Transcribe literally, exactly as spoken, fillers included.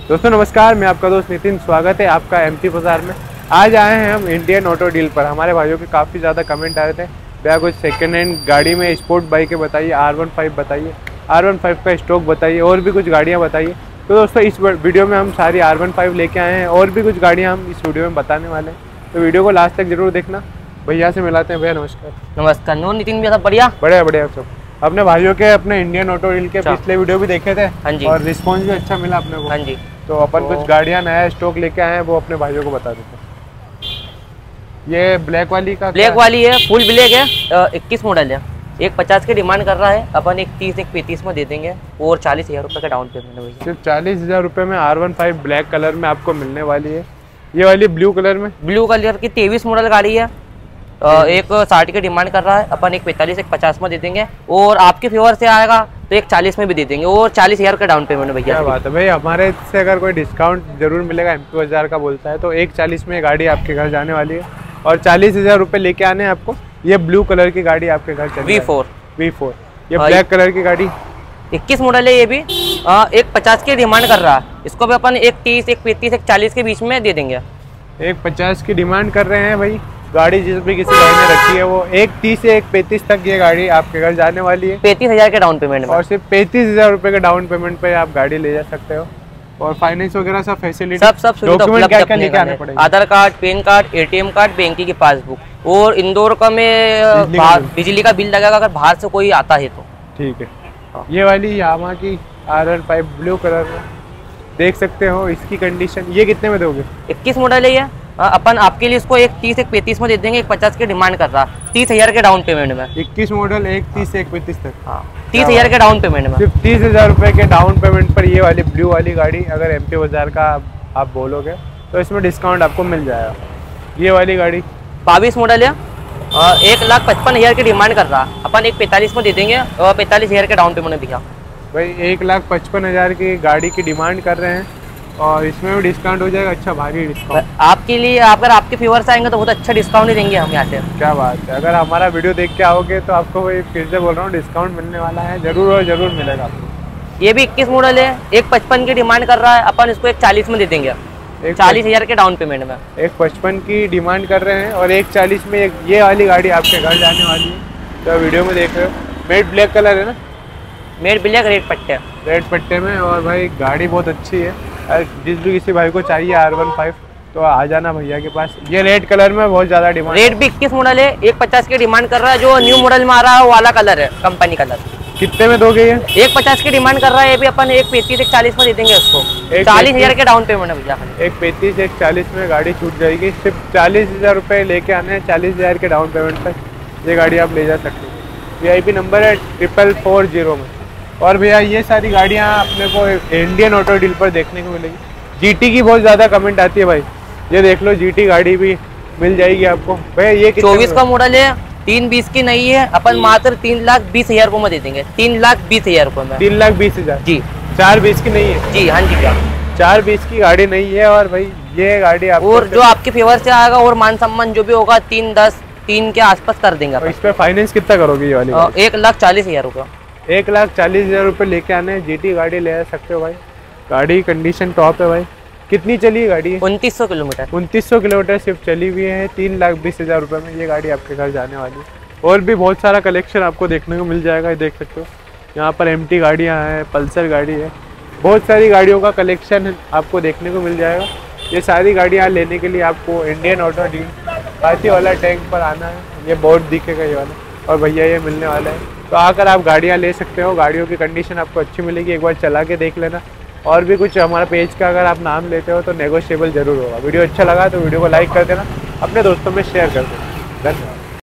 दोस्तों नमस्कार, मैं आपका दोस्त नितिन। स्वागत है आपका एमटी बाजार में। आज आए हैं हम इंडियन ऑटो डील पर। हमारे भाइयों के काफ़ी ज़्यादा कमेंट आ रहे थे, भैया कुछ सेकंड हैंड गाड़ी में स्पोर्ट बाइक बताइए, आर वन फाइव बताइए, आर वन फाइव का स्टॉक बताइए, और भी कुछ गाड़ियाँ बताइए। तो दोस्तों इस वीडियो में हम सारी आर वन फाइव लेके आए हैं और भी कुछ गाड़ियाँ हम इस वीडियो में बताने वाले हैं, तो वीडियो को लास्ट तक जरूर देखना। भैया से मिलाते हैं। भैया नमस्कार। नमस्कार। नो नितिन भैया, सब बढ़िया बढ़िया बढ़िया सब। अपने भाइयों के अपने इंडियन ऑटो डील के पिछले वीडियो भी देखे थे। हाँ जी। और रिस्पॉन्स भी अच्छा मिला अपने को। हाँ जी। तो अपन तो कुछ गाड़ियाँ नया स्टॉक लेके आए हैं, वो अपने भाइयों को बता देते हैं। ये ब्लैक वाली का ब्लैक वाली है, फुल ब्लैक है, इक्कीस मॉडल है। एक पचास की डिमांड कर रहा है, अपन एक तीस एक पैंतीस में दे देंगे और चालीस हज़ार रुपये का डाउन पेमेंट है। सिर्फ चालीस हज़ार रुपये में R one five black colour में आपको मिलने वाली है। ये वाली ब्लू कलर में, ब्लू कलर की तेईस मॉडल गाड़ी है। एक साठ की डिमांड कर रहा है, अपन एक पैंतालीस एक पचास में दे देंगे और आपके फेवर से आएगा तो एक चालीस में भी दे देंगे और चालीस हज़ार का डाउन पेमेंट है भैया। क्या बात है भाई, हमारे से अगर कोई डिस्काउंट जरूर मिलेगा, एमपी बाजार का बोलता है, तो एक चालीस में गाड़ी आपके घर जाने वाली है और चालीस हज़ार रुपये लेके आने हैं आपको। ये ब्लू कलर की गाड़ी आपके घर चली वी फोर वी फोर ये ब्लैक कलर की गाड़ी इक्कीस मॉडल है। ये भी आ, एक पचास की डिमांड कर रहा है, इसको भी अपन एक तीस एक पैंतीस एक चालीस के बीच में दे देंगे। एक पचास की डिमांड कर रहे हैं भाई। गाड़ी जिस भी किसी भाई ने रखी है वो एक तीस से एक पैंतीस तक ये गाड़ी आपके घर जाने वाली है। पैंतीस हज़ार के डाउन पेमेंट में, और सिर्फ पैंतीस हज़ार रुपये के डाउन पेमेंट पे आप गाड़ी ले जा सकते हो। और फाइनेंस वगैरह सब फैसिलिटी सब सब सुविधा डॉक्यूमेंट क्या क्या उपलब्ध लेके आने पड़ेंगे? Aadhaar card, PAN card, ATM card, bank की पासबुक और इंदौर का में बिजली का बिजली का बिल लगेगा अगर बाहर से कोई आता है तो। ठीक है। ये वाली यामा की R one five blue colour में देख सकते हो, इसकी कंडीशन। ये कितने में दोगे? इक्कीस मॉडल है ये। अपन आपके लिए इसको एक तीस एक पैंतीस में दे देंगे, एक पचास की डिमांड कर रहा, तीस हजार के डाउन पेमेंट में। इक्कीस मॉडल एक तीस से एक पैंतीस तक। हाँ, तीस हजार के डाउन पेमेंट में। सिर्फ तीस हजार रुपये के डाउन पेमेंट पर ये वाली ब्लू वाली गाड़ी अगर एमपी बाजार का आप बोलोगे तो इसमें डिस्काउंट आपको मिल जाएगा। ये वाली गाड़ी बाईस मॉडल है, एक लाख पचपन हजार की डिमांड कर रहा, अपन एक पैंतालीस में दे देंगे और पैंतालीस हजार के डाउन पेमेंट भैया। भाई एक लाख पचपन हज़ार की गाड़ी की डिमांड कर रहे हैं और इसमें भी डिस्काउंट हो जाएगा। अच्छा भारी डिस्काउंट आपके लिए। अगर आपके फेवर से आएंगे तो बहुत अच्छा डिस्काउंट ही देंगे हम यहाँ से। क्या बात है, अगर हमारा वीडियो देख के आओगे तो आपको वही फिर से बोल रहा हूँ डिस्काउंट मिलने वाला है, जरूर और जरूर मिलेगा आपको। ये भी इक्कीस मॉडल है, एक पचपन की डिमांड कर रहा है, अपन इसको एक चालीस में दे देंगे, एक चालीस हजार के डाउन पेमेंट में। एक पचपन की डिमांड कर रहे हैं और एक चालीस में एक ये वाली गाड़ी आपके घर जाने वाली है। तो वीडियो में देख रहे हो, मेट ब्लैक कलर है ना, मेट ब्लैक रेड पट्टे रेड पट्टे में। और भाई गाड़ी बहुत अच्छी है, जिस भी किसी भाई को चाहिए आर वन फाइव तो आ जाना भैया के पास। ये रेड कलर में बहुत ज़्यादा डिमांड। रेड भी इक्कीस मॉडल है, एक पचास की डिमांड कर रहा है, जो न्यू मॉडल में आ रहा है वो वाला कलर है, कंपनी कलर। कितने में दोगे ये? एक पचास की डिमांड कर रहा है, ये भी अपन एक पैंतीस एक चालीस में दे देंगे उसको, चालीस हजार के डाउन पेमेंट है भैया। एक पैंतीस एक चालीस में गाड़ी छूट जाएगी। सिर्फ चालीस हज़ार रुपये लेके आने हैं, चालीस हज़ार के डाउन पेमेंट तक ये गाड़ी आप ले जा सकते हो। वी आई पी नंबर है ट्रिपल फोर जीरो में। और भैया ये सारी गाड़ियाँ अपने को इंडियन ऑटो डील पर देखने को मिलेगी। जीटी की बहुत ज़्यादा कमेंट आती है भाई, ये देख लो जीटी गाड़ी भी मिल जाएगी आपको। भैया ये चौबीस का मॉडल है, तीन बीस की नहीं है, अपन मात्र तीन लाख बीस हजार रुपये में दे देंगे, तीन लाख बीस हजार रुपये में। तीन लाख बीस हजार जी। चार बीस की नहीं है? जी हाँ जी भैया, चार बीस की गाड़ी नहीं है। और भाई ये गाड़ी आपको और जो आपके फेवर से आएगा और मान सम्मान जो भी होगा तीन दस तीन के आसपास कर देंगे। इस पे फाइनेंस कितना करोगे ये वाली? एक लाख चालीस हजार रुपये। एक लाख चालीस हज़ार रुपये लेके आने जीटी गाड़ी ले सकते हो भाई। गाड़ी कंडीशन टॉप है भाई। कितनी चली है गाड़ी? उनतीस सौ किलोमीटर उनतीस सौ किलोमीटर सिर्फ चली हुई है। तीन लाख बीस हज़ार रुपये में ये गाड़ी आपके घर जाने वाली है। और भी बहुत सारा कलेक्शन आपको देखने को मिल जाएगा, ये देख सकते हो। यहाँ पर एमटी गाड़ियाँ हैं, पल्सर गाड़ी है, बहुत सारी गाड़ियों का कलेक्शन आपको देखने को मिल जाएगा। ये सारी गाड़ियाँ लेने के लिए आपको इंडियन ऑटो डील हाथी वाला टैंक पर आना है। ये बोर्ड दिखेगा ये वाला, और भैया ये मिलने वाला है। तो आकर आप गाड़ियाँ ले सकते हो। गाड़ियों की कंडीशन आपको अच्छी मिलेगी, एक बार चला के देख लेना। और भी कुछ हमारा पेज का अगर आप नाम लेते हो तो नेगोशिएबल जरूर होगा। वीडियो अच्छा लगा तो वीडियो को लाइक कर देना, अपने दोस्तों में शेयर कर देना। धन्यवाद।